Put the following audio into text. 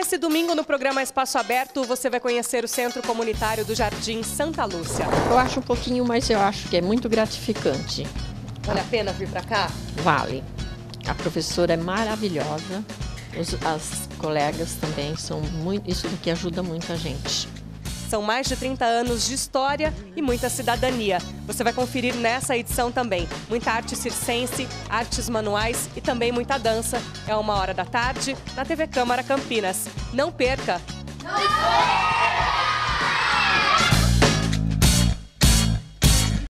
nesse domingo, no programa Espaço Aberto, você vai conhecer o Centro Comunitário do Jardim Santa Lúcia. Eu acho um pouquinho, mas eu acho que é muito gratificante. Vale a pena vir para cá? Vale. A professora é maravilhosa, as colegas também são muito, isso daqui ajuda muito a gente. São mais de 30 anos de história e muita cidadania. Você vai conferir nessa edição também muita arte circense, artes manuais e também muita dança. É 13h na TV Câmara Campinas. Não perca!